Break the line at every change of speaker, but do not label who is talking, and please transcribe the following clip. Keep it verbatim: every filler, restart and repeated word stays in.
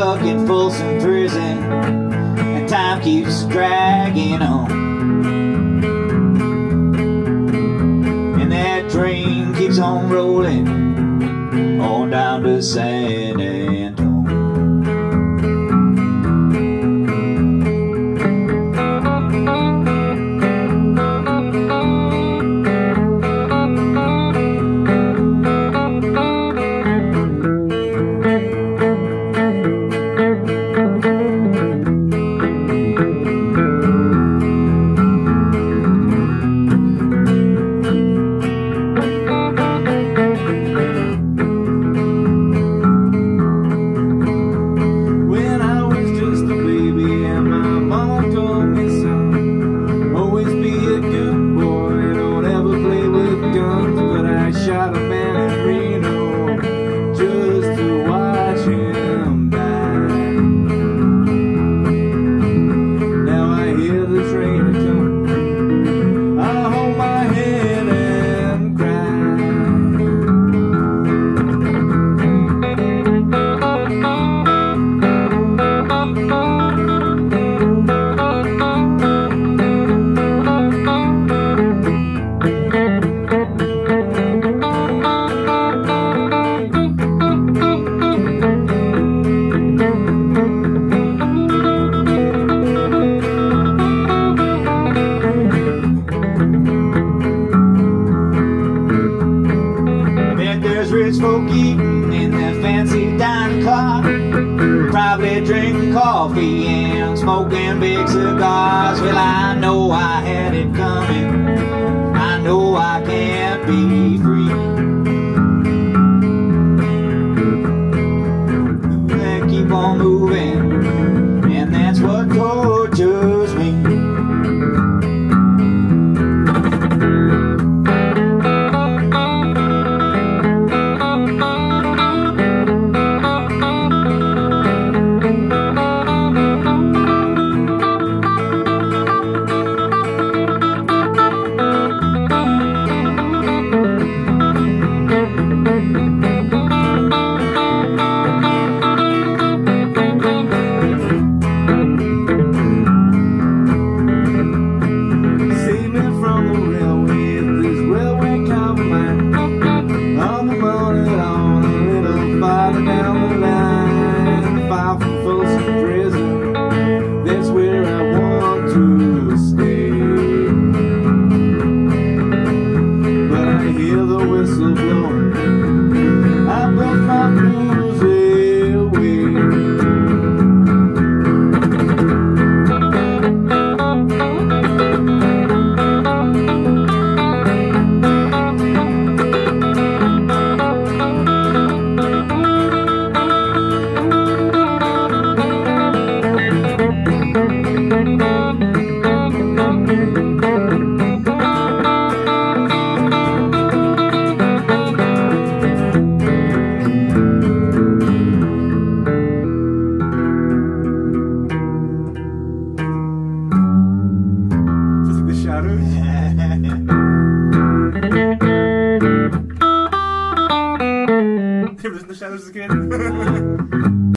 stuck in Folsom prison, and time keeps dragging on. And that train keeps on rolling on down to San Antonio. Shot a man in Reno just to watch him die. Now I hear the train coming, I hold my head and cry. Rich folk eating in their fancy dining car, probably drinking coffee and smoking big cigars. Well, I know I had it coming, I know I can't be free. They keep on moving, and that's what tortures me.
He was in the shadows as a kid.